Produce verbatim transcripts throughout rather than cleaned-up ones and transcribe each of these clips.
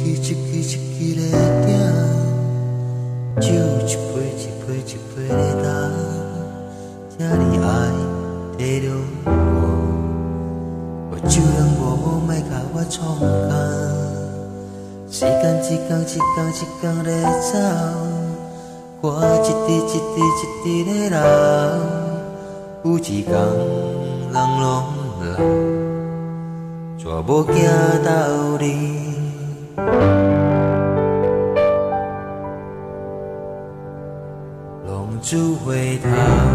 支一支一支在点，酒一杯一杯一杯在干，这呢爱体谅我，我酒量无好，莫甲我创干。时间一天一天一天在走，我一滴一滴一滴在流，有一天人拢老，绝无行道理。浪子回头。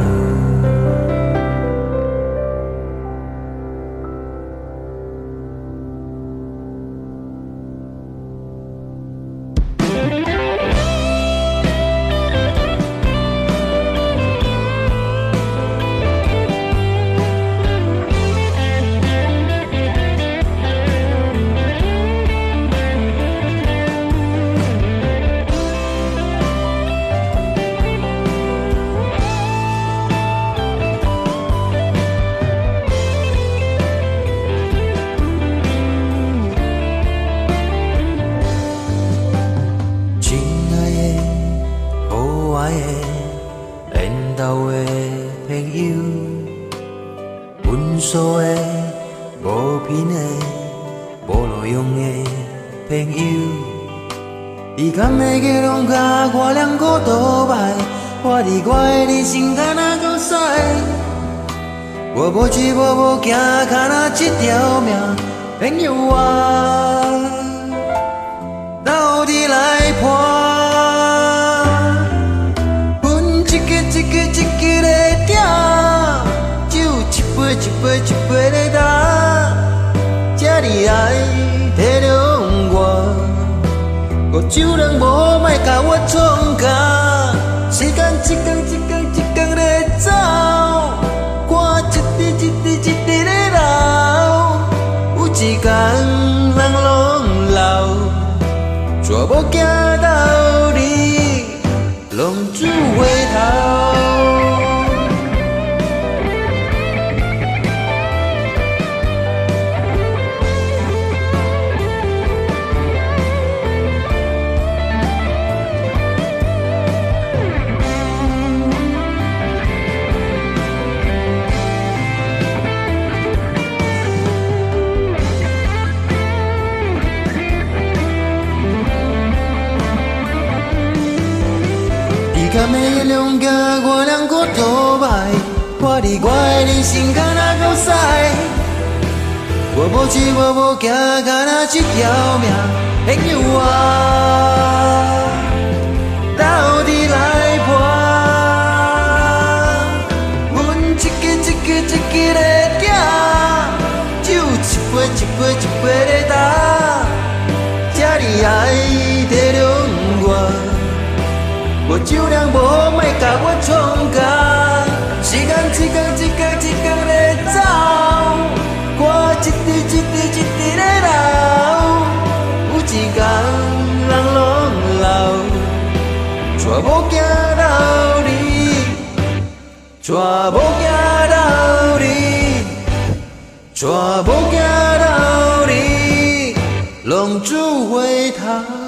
缘投的朋友，阮所的无品的、无路用的朋友，伊敢会去拢甲我两个倒摆，我伫我的人生敢若够使，我无钱无无行，敢若一条命，朋友啊，到底来破？一杯一杯在干，这呢爱体谅我，我酒量无好，莫甲我创干。时间一天一天一天在走，汗一滴一滴一滴在流，有一天人拢老，绝无行道理，浪子回头。敢会原谅甲我两个倒摆，我伫我的人生敢若够使，我无钱无无行，敢若一条命，朋友啊，到底来破？阮一支一支一支在点，酒一杯一杯一杯在干，这呢爱体谅我。我酒量无好，莫甲我创干。时间一天一天一天在走，汗一滴一滴一滴在流，有一天人拢老，绝无行道理，绝无行道理，绝无行道理，浪子回头。